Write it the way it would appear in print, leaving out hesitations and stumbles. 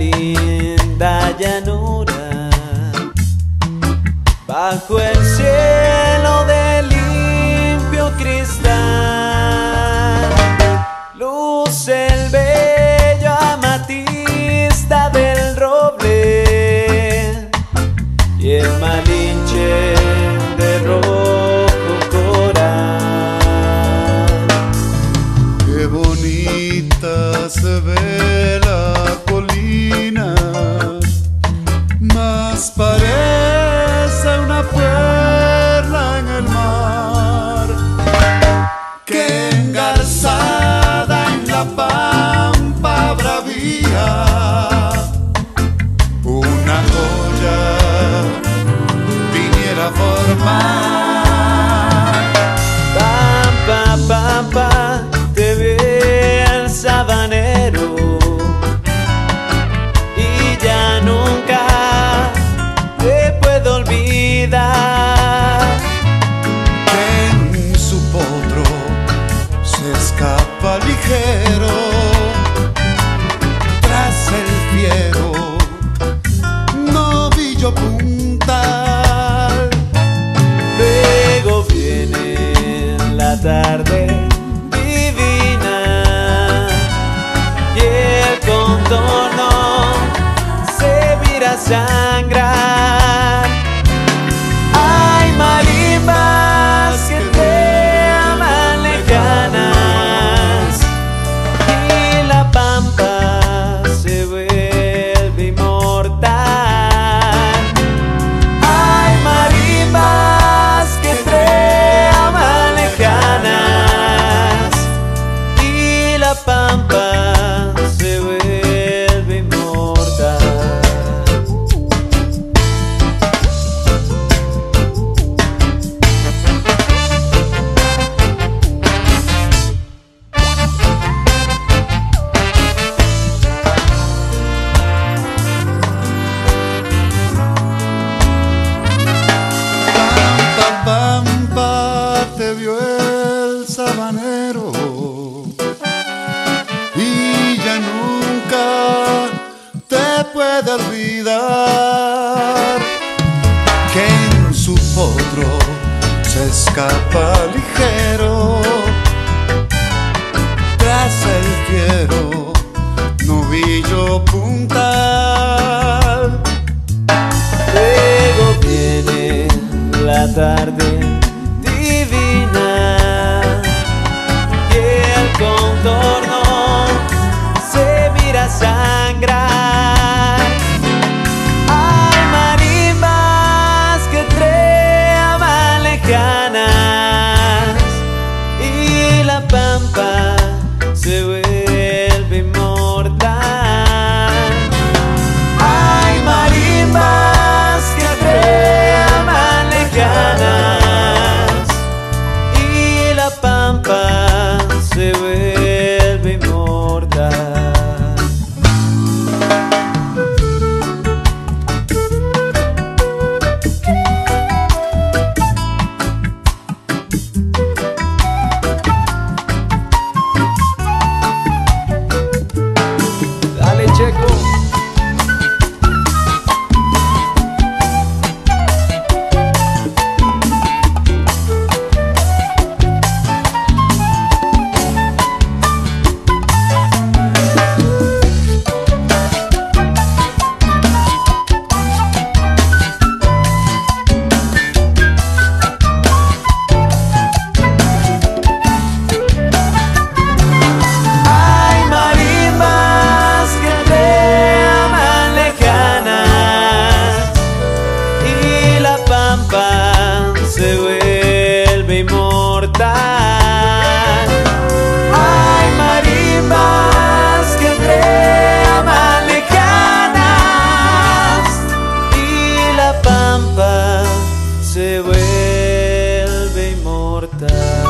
linda llanura, bajo el cielo de limpio cristal, luce el bello amatista del roble y el malinche de rojo coral. Qué bonita se ve la colina, más parece una perla en el mar, que engarzada en la pampa bravía una joya viniera a formar. Pampa, pampa, te ve el sabanero y ya nunca te puedo olvidar. Que en su potro se escapa ligero tras el fiero novillo puntal. Luego viene la tarde divina y el contorno se vira a sangrar. Hay marimbas que te aman lejanas y la pampa se vuelve inmortal. Hay marimbas que te aman lejanas y la pampa se vuelve inmortal. Pampa, pampa, te vio el sabanero y ya nunca te puede olvidar. Que en su potro se escapa ligero tras el fiero novillo puntal. Luego viene la tarde divina y el contorno se mira a sangrar. Hay marimbas que te aman lejanas y la pampa se vuelve inmortal. Hay marimbas que te aman lejanas y la pampa se vuelve inmortal. Dale, Checo. Hay marimbas que te aman lejanas y la pampa se vuelve inmortal. Hay marimbas que te aman lejanas y la pampa se vuelve inmortal.